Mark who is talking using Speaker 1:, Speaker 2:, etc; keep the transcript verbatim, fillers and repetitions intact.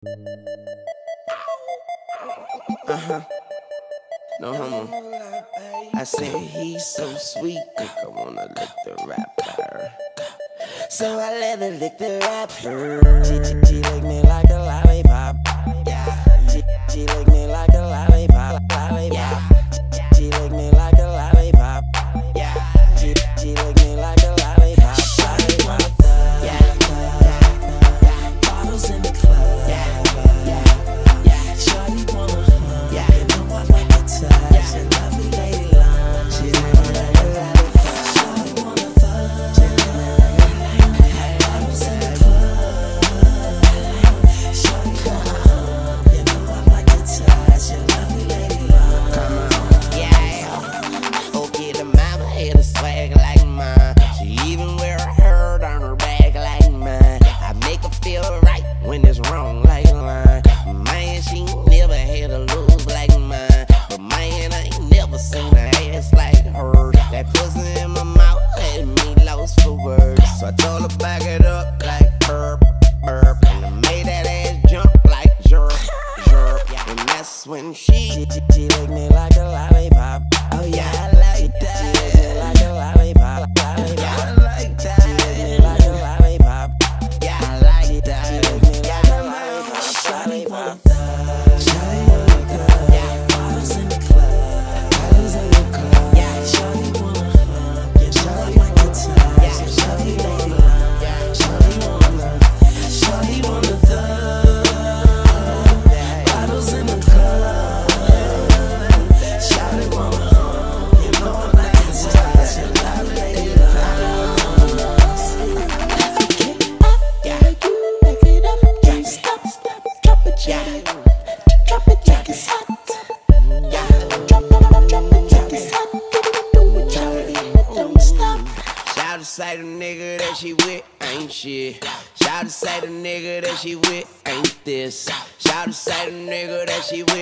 Speaker 1: Uh-huh. No homo. I said he's so sweet, think I wanna lick the rapper. So I let her lick the rapper. She, she, she lick me like a lollipop. Yeah. She, she lick me like a lollipop. Lollipop. Yeah. She lick me like a lollipop. Yeah. She, she lick me like a lollipop. Lollipop. Yeah. Yeah. Bottles in the club. Yeah. Yeah. Yeah. Shawty wanna hug. Yeah. You know I like the touch. Yeah. And lovely lady long. She lick me like a lollipop. Shawty wanna fuck. She lick me like a lollipop. Bottles in the club. Shawty wanna hug. You know I like the touch. And lovely lady long. Come on. Yeah. Okay, the mama had a swag like mine. She even wear a herd on her back like mine. I make her feel right when it's wrong like line. Man, she never had a lose like mine. But man, I ain't never seen a ass like her. That pussy in my mouth had me lost for words. So I told her back it up like burp, burp. And I made that ass jump like jerk, jerk. And that's when she, she, she, she licked me like a lollipop. Oh yeah, I like that. She licked me like a lollipop, lollipop. Yeah, I like that. She licked me like a lollipop. Yeah, I like that. She licked me like a lollipop, lollipop. Shawty wanna go. Yeah, bottles in the club. Bottles in the club. Yeah, shawty wanna hug. Yeah, shawty like the touch. Yeah, shawty wanna love. Yeah, shawty wanna love. Shawty wanna thug. Bottles in the club. Shawty wanna hug. You know I like the touch. And I lay it
Speaker 2: Yeah, you make it up, don't stop, drop it, yeah. Drop it like it's hot. Yeah, drop it, drop it like it's hot. Do it, drop it, don't stop.
Speaker 1: Shout to say the nigga that she with ain't shit. Shout to say the nigga that she with ain't this. Shout to say the nigga that she with